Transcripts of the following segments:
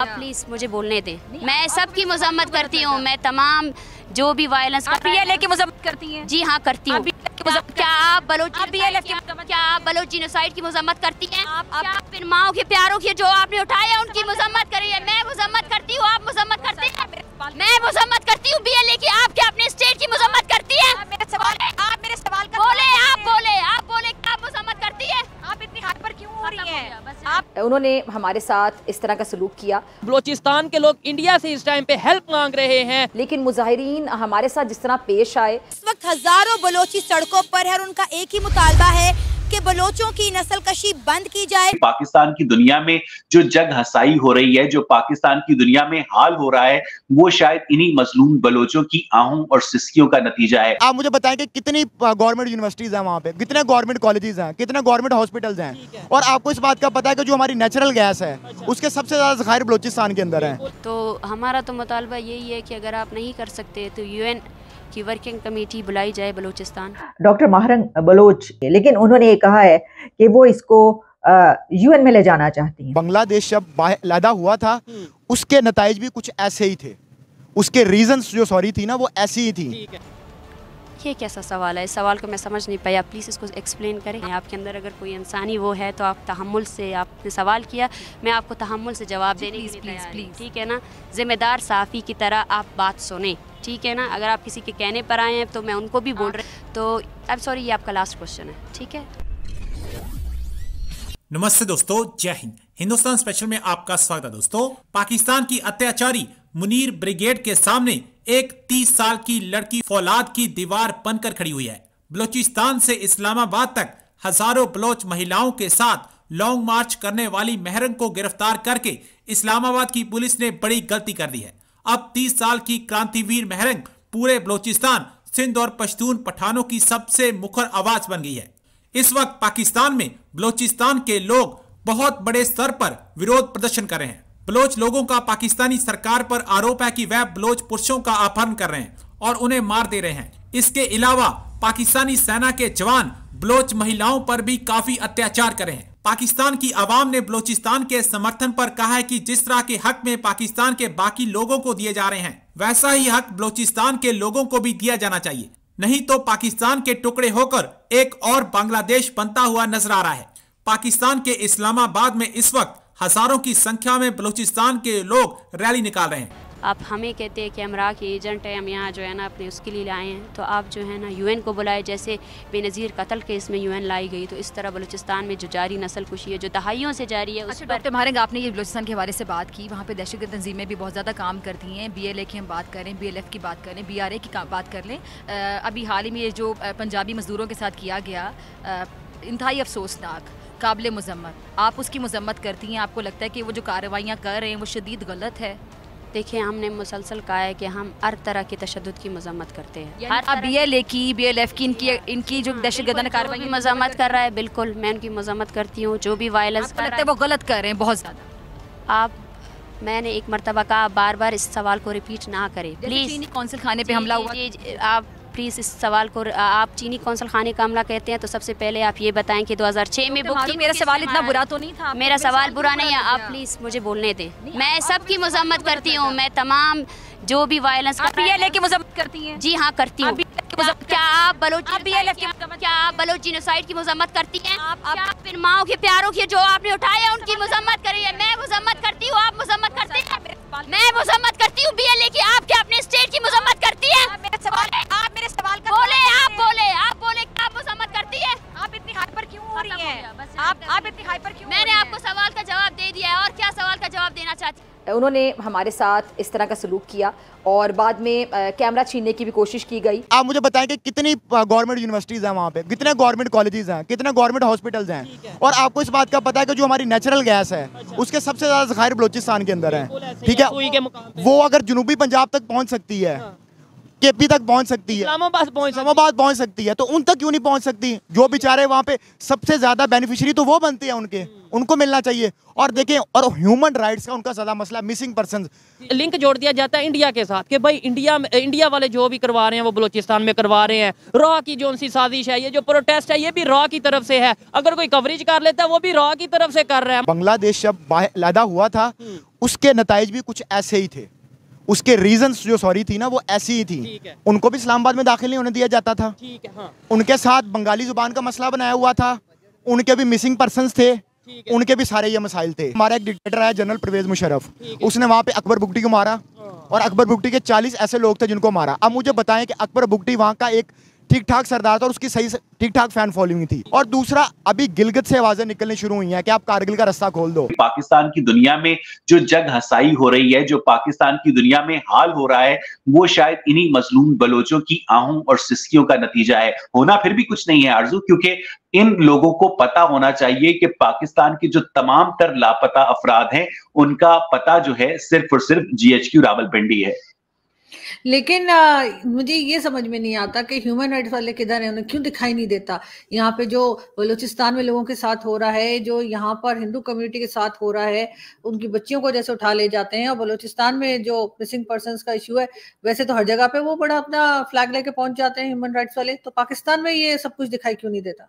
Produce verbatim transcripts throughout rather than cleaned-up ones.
आप प्लीज मुझे बोलने दें। मैं सबकी मजम्मत करती हूँ, मैं तमाम जो भी वायलेंस आप बीएलए की मजम्मत करती हैं? जी हाँ करती हूँ। क्या आप बलोच क्या आप बलोच जीनोसाइड की मजम्मत करती हैं? क्या आप इन माओ के प्यारों की जो आपने उठाया उनकी मजम्मत करी है? मैं मजम्मत करती हूँ, आप मजम्मत करते हैं? मैं मजम्मत करती हूँ बीएलए की, आप क्या अपने स्टेट की मजम्मत करती है? मेरे सवाल आप मेरे सवाल का बोले आप बोले आप बोले क्या आप मजम्मत करती है? आप इतनी हाइपर क्यों हो रही हैं? आप उन्होंने हमारे साथ इस तरह का सलूक किया। बलोचिस्तान के लोग इंडिया से इस टाइम पे हेल्प मांग रहे हैं, लेकिन मुजाहिरीन हमारे साथ जिस तरह पेश आए, इस वक्त हजारों बलोची सड़कों पर है और उनका एक ही मुतालबा है कि बलोचों की नस्ल कशी बंद की जाए। पाकिस्तान की दुनिया में जो जग हसाई हो रही है, जो पाकिस्तान की दुनिया में हाल हो रहा है, वो शायद इन्हीं मजलूम बलोचों की आहों और सिस्कियों का नतीजा है। आप मुझे बताएं कि कितनी गवर्नमेंट यूनिवर्सिटीज हैं वहाँ पे, कितने गवर्नमेंट कॉलेजेस हैं, कितने गवर्नमेंट हॉस्पिटल्स हैं, और आपको इस बात का पता है कि जो हमारी नेचुरल गैस है उसके सबसे ज्यादा ज़खायर बलोचिस्तान के अंदर है। तो हमारा तो मुतालबा यही है कि अगर आप नहीं कर सकते तो यूएन की वर्किंग कमेटी बुलाई जाए बलूचिस्तान। डॉक्टर महरंग बलोच, लेकिन उन्होंने ये कहा है कि वो इसको यूएन में ले जाना चाहती हैं। बांग्लादेश जब पैदा हुआ था उसके नताइज भी कुछ ऐसे ही थे, उसके रीजंस जो सॉरी थी ना वो ऐसी ही थी। ये कैसा सवाल है? इस सवाल को मैं समझ नहीं पाया, प्लीज़ इसको एक्सप्लेन करें। आपके अंदर अगर कोई इंसानी वो है तो आप तहम्मुल से, आपने सवाल किया, मैं आपको तहम्मुल से जवाब देने के लिए तैयार हूं, ठीक है ना। ज़िम्मेदार साफ़ी की तरह आप बात सुने, ठीक है ना। अगर आप किसी के कहने पर आए हैं तो मैं उनको भी बोल रहे, तो आई एम सॉरी, ये आपका लास्ट क्वेश्चन है, ठीक है। नमस्ते दोस्तों, जय हिंद। हिंदुस्तान स्पेशल में आपका स्वागत है दोस्तों। पाकिस्तान की अत्याचारी मुनीर ब्रिगेड के सामने एक तीस साल की लड़की फौलाद की दीवार बनकर खड़ी हुई है। बलोचिस्तान से इस्लामाबाद तक हजारों बलोच महिलाओं के साथ लॉन्ग मार्च करने वाली महरंग को गिरफ्तार करके इस्लामाबाद की पुलिस ने बड़ी गलती कर दी है। अब तीस साल की क्रांतिवीर महरंग पूरे बलोचिस्तान, सिंध और पश्तून पठानों की सबसे मुखर आवाज बन गई है। इस वक्त पाकिस्तान में बलोचिस्तान के लोग बहुत बड़े स्तर पर विरोध प्रदर्शन कर रहे हैं। बलोच लोगों का पाकिस्तानी सरकार पर आरोप है कि वह बलोच पुरुषों का अपहरण कर रहे हैं और उन्हें मार दे रहे हैं। इसके अलावा पाकिस्तानी सेना के जवान बलोच महिलाओं पर भी काफी अत्याचार कर रहे हैं। पाकिस्तान की आवाम ने बलोचिस्तान के समर्थन पर कहा है कि जिस तरह के हक में पाकिस्तान के बाकी लोगों को दिए जा रहे हैं, वैसा ही हक बलोचिस्तान के लोगों को भी दिया जाना चाहिए, नहीं तो पाकिस्तान के टुकड़े होकर एक और बांग्लादेश बनता हुआ नजर आ रहा है। पाकिस्तान के इस्लामाबाद में इस वक्त हजारों की संख्या में बलूचिस्तान के लोग रैली निकाल रहे हैं। आप हमें कहते हैं कि हम राह के एजेंट हैं, हम यहाँ जो है ना अपने उसके लिए आए हैं, तो आप जो है ना यूएन को बुलाए। जैसे बेनज़ीर कत्ल केस में यूएन लाई गई, तो इस तरह बलूचिस्तान में जो जारी नस्ल कुशी है, जो दहाइयों से जारी है, उस अच्छा, पर डॉक्टर महरंग, आपने ये बलूचिस्तान के हवाले से बात की, वहाँ पे दहशतगर्द तंजीमें भी बहुत ज़्यादा काम करती हैं। बी एल ए की हम बात करें, बी एल एफ की बात करें, बी आर ए की बात कर लें, अभी हाल ही में ये जो पंजाबी मजदूरों के साथ किया गया, इंतहाई अफसोसनाक, काबिल मजम्मत, आप उसकी मजम्मत करती हैं? आपको लगता है कि वो जो कार्रवाइयाँ कर रहे हैं वो शदीद गलत है? देखिए, हमने मुसलसल कहा है कि हम हर तरह की तशद्दुद की मजम्मत करते हैं। हर बी एल ए की, बी एल एफ की, इनकी इनकी जो दहशतगर्दाना कार्रवाई मजम्मत कर रहा है, बिल्कुल मैं उनकी मजम्मत करती हूँ। जो भी वायलेंस कर रहा है वो गलत कर रहे हैं बहुत ज़्यादा। आप मैंने एक मरतबा कहा, बार बार इस सवाल को रिपीट ना करें प्लीज़। चीनी कौंसल खाने पे हमला हुआ, आप प्लीज़ इस सवाल को, आप चीनी कौंसल खाने का हमला कहते हैं तो सबसे पहले आप ये बताएं कि दो हज़ार छह में बुक थी। मेरा सवाल इतना बुरा तो नहीं था। मेरा सवाल बुरा नहीं है, आप प्लीज़ मुझे बोलने दें। मैं सबकी मजम्मत करती हूँ, मैं तमाम जो भी वायलेंस आप बी एल ए की मजम्मत करती हैं? जी हाँ करती हूँ। क्या आप बलोच क्या आप बलोच जीनोसाइड की मजम्मत करती हैं? क्या आप इन माओ के प्यारों की जो आपने उठाया उनकी मजम्मत करी है? मैं मजम्मत करती हूँ, आप मजम्मत करते हैं? मैं मजम्मत करती हूँ बी एल ए की, आप क्या अपने स्टेट की मजम्मत करती है? मेरे सवाल आप मेरे सवाल का बोले आप बोले आप बोले क्या आप मजम्मत करती है? आप इतनी हाइपर क्यों हो रही हैं? आप आप इतनी हाइपर क्यों? मैंने आपको सवाल का जवाब दे दिया है, और क्या सवाल का जवाब देना चाहती है? उन्होंने हमारे साथ इस तरह का सलूक किया और बाद में आ, कैमरा छीनने की भी कोशिश की गई। आप मुझे बताएं कि कितनी गवर्नमेंट यूनिवर्सिटीज हैं वहाँ पे, कितने गवर्नमेंट कॉलेजेस हैं, कितने गवर्नमेंट हॉस्पिटल्स हैं, और आपको इस बात का पता है कि जो हमारी नेचुरल गैस है उसके सबसे ज्यादा ज़खायर बलूचिस्तान के अंदर है, ठीक है। वो अगर जनूबी पंजाब तक पहुँच सकती है केपी तक पहुंच सकती है, इस्लामाबाद पहुंच इस्लामाबाद पहुंच सकती है, तो उन तक क्यों नहीं पहुंच सकती? जो बेचारे वहां पे सबसे ज्यादा बेनिफिशियरी तो वो बनते हैं, उनके उनको मिलना चाहिए। और देखें, और ह्यूमन राइट्स का उनका ज्यादा मसला, मिसिंग पर्सन लिंक जोड़ दिया जाता है इंडिया के साथ कि भाई इंडिया इंडिया वाले जो भी करवा रहे हैं वो बलूचिस्तान में करवा रहे हैं। रॉ की जो सी साजिश है, ये जो प्रोटेस्ट है, ये भी रॉ की तरफ से है। अगर कोई कवरेज कर लेता है वो भी रॉ की तरफ से कर रहे हैं। बांग्लादेश जब पैदा हुआ था उसके नताइज भी कुछ ऐसे ही थे, उसके रीजंस जो सॉरी थी ना वो ऐसी ही थी। उनको भी इस्लामाबाद में दाखिल नहीं होने दिया जाता था। ठीक है, हाँ। उनके साथ बंगाली जुबान का मसला बनाया हुआ था, उनके भी मिसिंग पर्सन्स थे, उनके भी सारे ये मसाइल थे। हमारा एक डिक्टेटर है जनरल परवेज मुशर्रफ, उसने वहाँ पे अकबर बुगटी को मारा और अकबर बुगटी के चालीस ऐसे लोग थे जिनको मारा। अब मुझे बताएं कि अकबर बुगटी वहाँ का एक ठीक ठाक सरदार था और उसकी सही ठीक ठाक फैन फॉलोइंग थी। और दूसरा, अभी गिलगित से आवाजें निकलनी शुरू हुई हैं कि आप कारगिल का रास्ता खोल दो। पाकिस्तान की दुनिया में जो जग हसाई हो रही है, जो पाकिस्तान की दुनिया में हाल हो रहा है, वो शायद इन्हीं मजलूम बलोचों की आहूं और सिस्कियों का नतीजा है। होना फिर भी कुछ नहीं है आरजू, क्योंकि इन लोगों को पता होना चाहिए कि पाकिस्तान के जो तमाम तर लापता अफराद हैं उनका पता जो है सिर्फ और सिर्फ जीएचक्यू रावलपिंडी है। लेकिन आ, मुझे ये समझ में नहीं आता कि ह्यूमन राइट्स वाले किधर हैं, उन्हें क्यों दिखाई नहीं देता। यहाँ पे जो बलूचिस्तान में लोगों के साथ हो रहा है, जो यहाँ पर हिंदू कम्युनिटी के साथ हो रहा है, उनकी बच्चियों को जैसे उठा ले जाते हैं। और बलूचिस्तान में जो मिसिंग पर्सन्स का इशू है, वैसे तो हर जगह पे वो बड़ा अपना फ्लैग लेके पहुंच जाते हैं ह्यूमन राइट्स वाले, तो पाकिस्तान में ये सब कुछ दिखाई क्यों नहीं देता?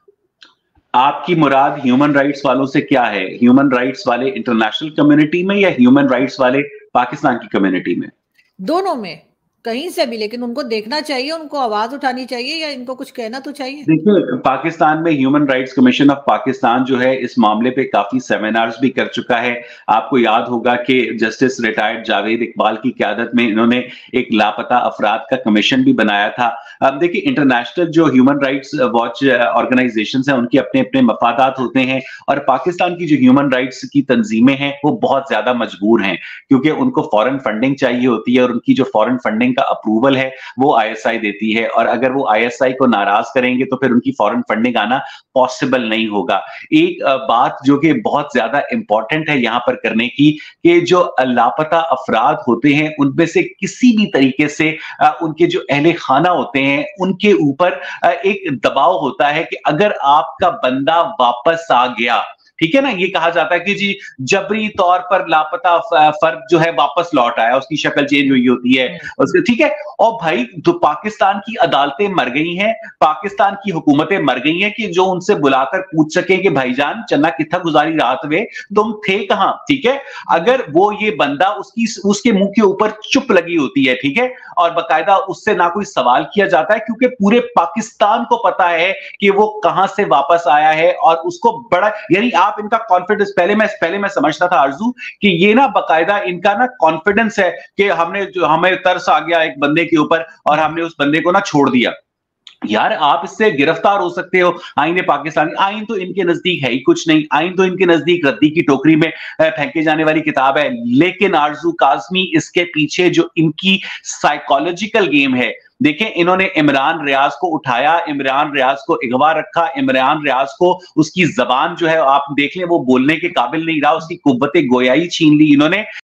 आपकी मुराद ह्यूमन राइट्स वालों से क्या है? ह्यूमन राइट्स वाले इंटरनेशनल कम्युनिटी में या ह्यूमन राइट्स वाले पाकिस्तान की कम्युनिटी में? दोनों में, कहीं से भी। लेकिन उनको देखना चाहिए, उनको आवाज उठानी चाहिए, या इनको कुछ कहना तो चाहिए। देखिए, पाकिस्तान में human rights commission of Pakistan जो है इस मामले पे काफी सेमिनार्स भी कर चुका है। आपको याद होगा कि जस्टिस रिटायर्ड जावेद इकबाल की क़यादत में इन्होंने एक लापता अफराद का कमीशन भी बनाया था। अब देखिए, इंटरनेशनल जो ह्यूमन राइट्स वॉच ऑर्गेनाइजेशंस हैं उनके अपने अपने मफादात होते हैं, और पाकिस्तान की जो ह्यूमन राइट्स की तंजीमें हैं वो बहुत ज्यादा मजबूर हैं, क्योंकि उनको फॉरेन फंडिंग चाहिए होती है, और उनकी जो फॉरेन फंडिंग का अप्रूवल है वो आईएसआई देती है। और अगर वो आईएसआई को नाराज करेंगे तो फिर उनकी फॉरेन फंडिंग आना पॉसिबल नहीं होगा। एक बात जो कि बहुत ज्यादा इंपॉर्टेंट है यहां पर करने की, कि जो लापता अफराद होते हैं उनमें से किसी भी तरीके से उनके जो अहले खाना होते हैं उनके ऊपर एक दबाव होता है कि अगर आपका बंदा वापस आ गया, ठीक है ना, ये कहा जाता है कि जी जबरी तौर पर लापता फर्द जो है वापस लौट आया, उसकी शक्ल चेंज हुई होती है उसके, ठीक है। और भाई, तो पाकिस्तान की अदालतें मर गई हैं, पाकिस्तान की हुकूमतें मर गई हैं कि जो उनसे बुलाकर पूछ सके कि भाईजान चन्ना कितना गुजारी रात में, तुम थे कहां, ठीक है। अगर वो ये बंदा उसकी उसके मुंह के ऊपर चुप लगी होती है, ठीक है, और बाकायदा उससे ना कोई सवाल किया जाता है, क्योंकि पूरे पाकिस्तान को पता है कि वो कहां से वापस आया है, और उसको बड़ा, यानी आप इनका कॉन्फिडेंस, पहले मैं पहले मैं समझता था आरजू कि ये ना बाकायदा इनका ना कॉन्फिडेंस है कि हमने जो हमें तरस आ गया एक बंदे के ऊपर और हमने उस बंदे को ना छोड़ दिया। यार, आप इससे गिरफ्तार हो सकते हो। आईने पाकिस्तान, आइन तो इनके नजदीक है ही कुछ नहीं, आइन तो इनके नजदीक रद्दी की टोकरी में फेंके जाने वाली किताब है। लेकिन आरजू काज़मी, इसके पीछे जो इनकी साइकोलॉजिकल गेम है, देखें, इन्होंने इमरान रियाज को उठाया, इमरान रियाज को अगवा रखा, इमरान रियाज को उसकी जबान जो है आप देख लें वो बोलने के काबिल नहीं रहा, उसकी कुव्वते गोयाई छीन ली इन्होंने।